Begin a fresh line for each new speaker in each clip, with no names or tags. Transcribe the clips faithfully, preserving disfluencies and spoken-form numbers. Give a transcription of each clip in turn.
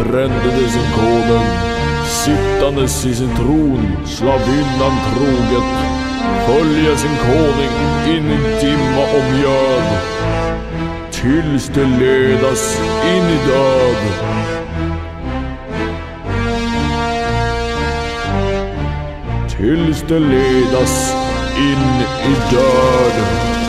brände sin konung, sittandes i sin tron, slavinnan troget, följa sin konung in i dimma och mjöd, tills det ledas in i död. Tills det ledas in i död.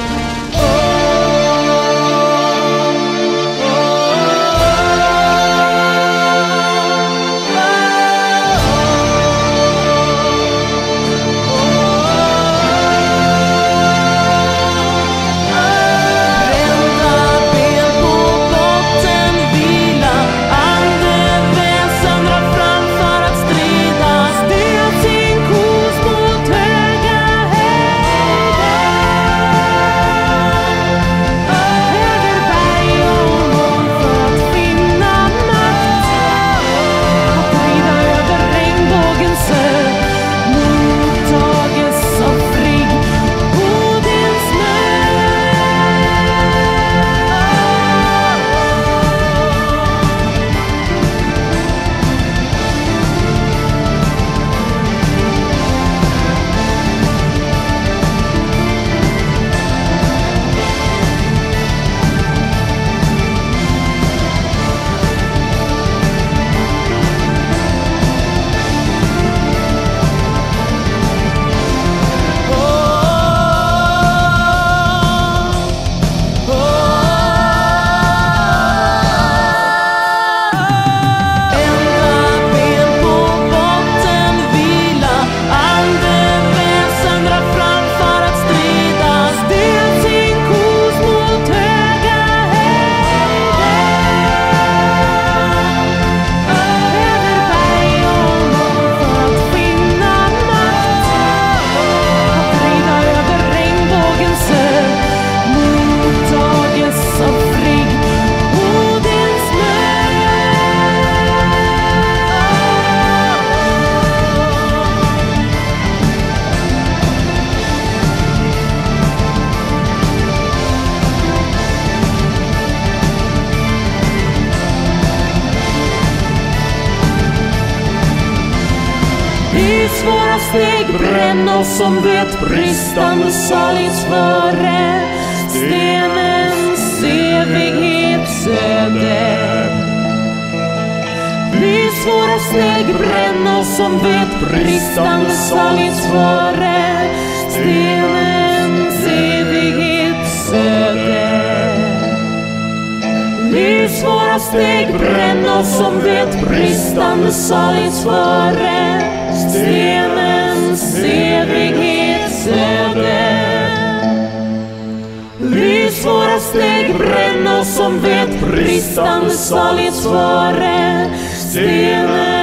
I svåra steg bränn oss som vet bristande salighetsföre stenens evighetsöde. I svåra steg bränn oss som vet bristande salighetsföre stenens evighetsöde. I svåra steg bränn oss som vet bristande salighetsföre stenens evighetsöde. I svåra steg bränn oss som vet bristande salighetsföre stenens